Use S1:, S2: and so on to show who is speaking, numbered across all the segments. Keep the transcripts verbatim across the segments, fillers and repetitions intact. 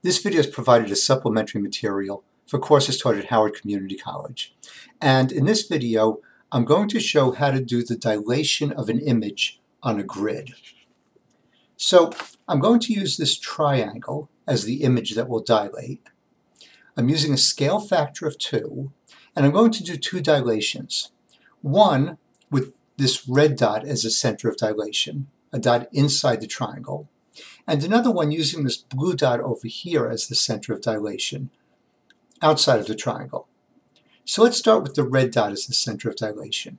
S1: This video is provided as supplementary material for courses taught at Howard Community College. And in this video, I'm going to show how to do the dilation of an image on a grid. So I'm going to use this triangle as the image that will dilate. I'm using a scale factor of two, and I'm going to do two dilations. One with this red dot as a center of dilation, a dot inside the triangle, and another one using this blue dot over here as the center of dilation outside of the triangle. So let's start with the red dot as the center of dilation.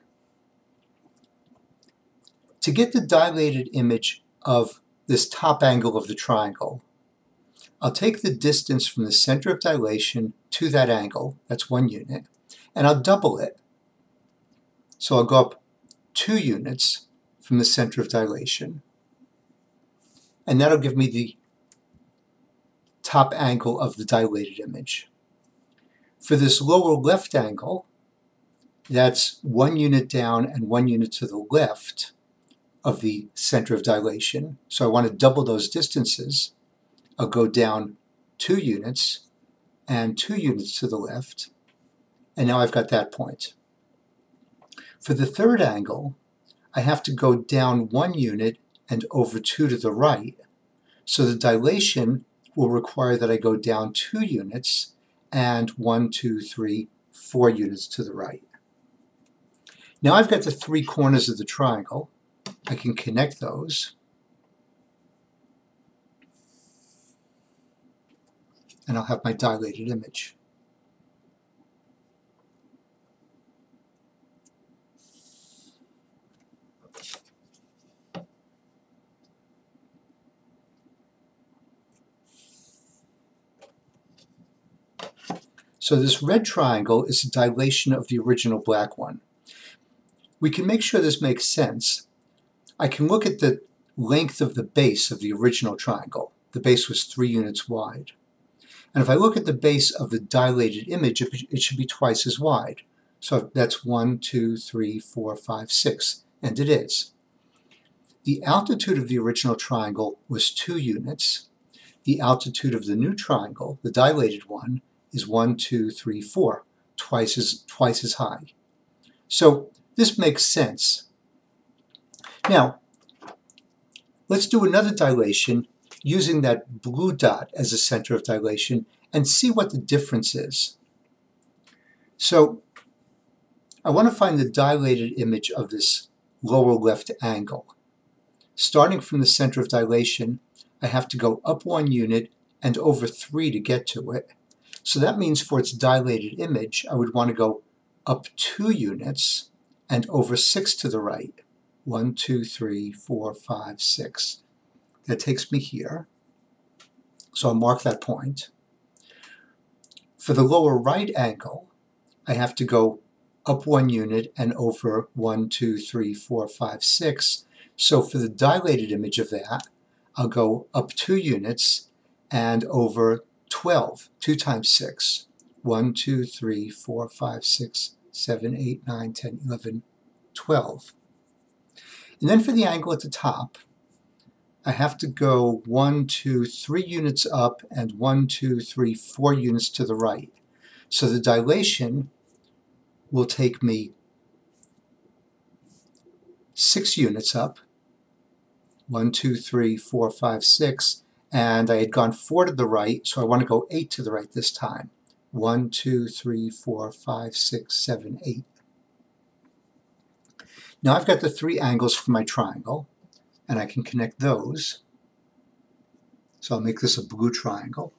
S1: To get the dilated image of this top angle of the triangle, I'll take the distance from the center of dilation to that angle, that's one unit, and I'll double it. So I'll go up two units from the center of dilation, and that'll give me the top angle of the dilated image. For this lower left angle, that's one unit down and one unit to the left of the center of dilation. So I want to double those distances. I'll go down two units and two units to the left, and now I've got that point. For the third angle, I have to go down one unit and over two to the right. So the dilation will require that I go down two units and one, two, three, four units to the right. Now I've got the three corners of the triangle. I can connect those. And I'll have my dilated image. So this red triangle is a dilation of the original black one. We can make sure this makes sense. I can look at the length of the base of the original triangle. The base was three units wide. And if I look at the base of the dilated image, it should be twice as wide. So that's one, two, three, four, five, six, and it is. The altitude of the original triangle was two units. The altitude of the new triangle, the dilated one, is one, two, three, four, twice as, twice as high. So this makes sense. Now, let's do another dilation using that blue dot as a center of dilation and see what the difference is. So I want to find the dilated image of this lower left angle. Starting from the center of dilation, I have to go up one unit and over three to get to it. So that means for its dilated image, I would want to go up two units and over six to the right. One, two, three, four, five, six. That takes me here. So I'll mark that point. For the lower right angle, I have to go up one unit and over one, two, three, four, five, six. So for the dilated image of that, I'll go up two units and over twelve, two times six. one, two, three, four, five, six, seven, eight, nine, ten, eleven, twelve. And then for the angle at the top, I have to go one, two, three units up and one, two, three, four units to the right. So the dilation will take me six units up, one, two, three, four, five, six, and I had gone four to the right, so I want to go eight to the right this time. One, two, three, four, five, six, seven, eight. Now I've got the three angles for my triangle, and I can connect those. So I'll make this a blue triangle.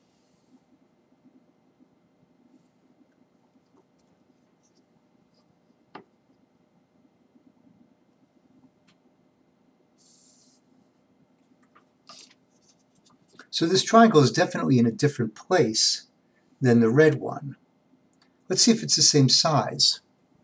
S1: So this triangle is definitely in a different place than the red one. Let's see if it's the same size.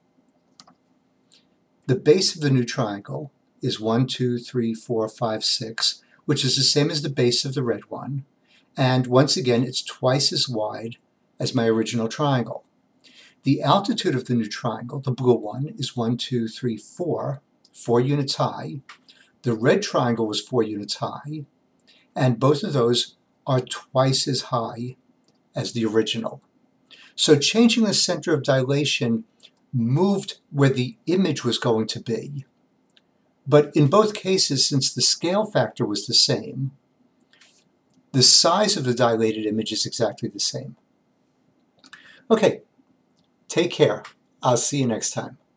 S1: The base of the new triangle is one, two, three, four, five, six, which is the same as the base of the red one. And once again, it's twice as wide as my original triangle. The altitude of the new triangle, the blue one, is one, two, three, four, four units high. The red triangle was four units high. And both of those are twice as high as the original. So changing the center of dilation moved where the image was going to be. But in both cases, since the scale factor was the same, the size of the dilated image is exactly the same. Okay, take care. I'll see you next time.